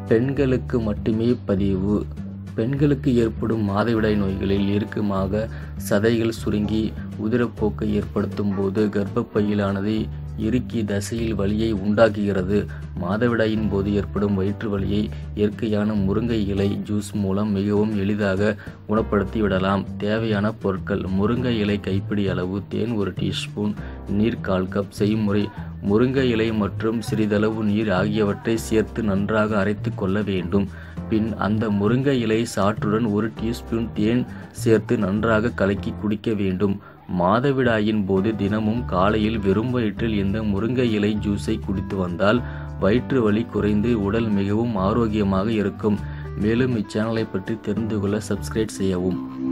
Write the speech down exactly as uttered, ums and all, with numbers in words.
பெண்களுக்கு மட்டுமே பதிவு. பெண்களுக்கு ஏற்படும் மாதவிடாய் நோய்களில் இறுக்கமாக சதைகள் சுருங்கி உதிரப்போக்கை ஏற்படுத்தும் போது கர்ப்பப்பையிலானது இறுக்கி தசையில் வலியை உண்டாக்குகிறது. மாதவிடாயின் போது ஏற்படும் வயிற்று வலியை இயற்கையான முருங்கை இலை ஜூஸ் மூலம் மிகவும் எளிதாக குணப்படுத்தி விடலாம். தேவையான பொருட்கள்: முருங்கை இலை கைப்பிடி அளவு, தேன் ஒரு டீஸ்பூன், நீர் கால் கப். செய்முறை: முருங்கை இலை மற்றும் சிறிதளவு நீர் ஆகியவற்றை சேர்த்து நன்றாக அரைத்து கொள்ள வேண்டும். பின் அந்த முருங்கை இலை சாற்றுடன் ஒரு டீஸ்பூன் தேன் சேர்த்து நன்றாக கலக்கி குடிக்க வேண்டும். மாதவிடாயின் போது தினமும் காலையில் வெறும் வயிற்றில் இந்த முருங்கை இலை ஜூஸை குடித்து வந்தால் வயிற்று வலி குறைந்து உடல் மிகவும் ஆரோக்கியமாக இருக்கும். மேலும் இச்சேனலை பற்றி தெரிந்து கொள்ள சப்ஸ்கிரைப் செய்யவும்.